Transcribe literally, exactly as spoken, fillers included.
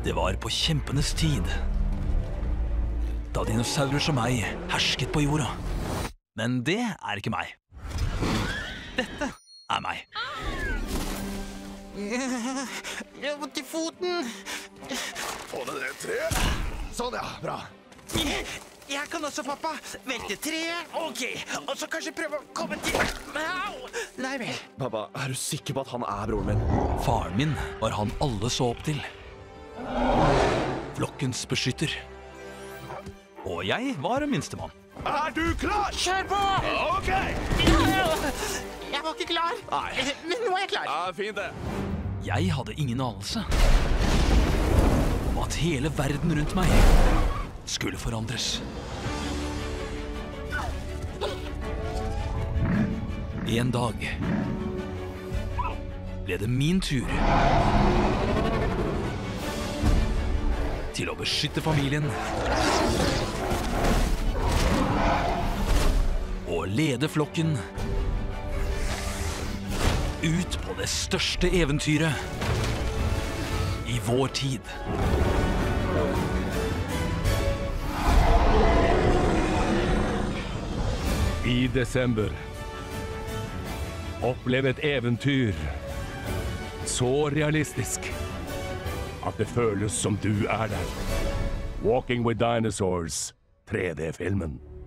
Det var på kjempenes tid, da dinosaurer som meg hersket på jorda. Men det er ikke meg. Dette er meg. Jeg har vondt i foten. Få ned det treet. Sånn, ja. Bra. Jeg kan også, pappa. Velte treet. Ok, og så kanskje prøve å komme til... Au! Nei vel. Pappa, er du sikker på at han er broren min? Faren min var han alle så opp til. Flokkens beskytter. Og jeg var minstemann. Er du klar? Kjør på! Ok! Jeg var ikke klar. Nei. Men nå er jeg klar. Ja, fint det. Jeg hadde ingen anelse om at hele verden rundt meg skulle forandres. En dag ble det min tur til å beskytte familien og lede flokken ut på det største eventyret i vår tid. I desember opplev et eventyr så realistisk at det føles som du er der. Walking with Dinosaurs, tre D-filmen.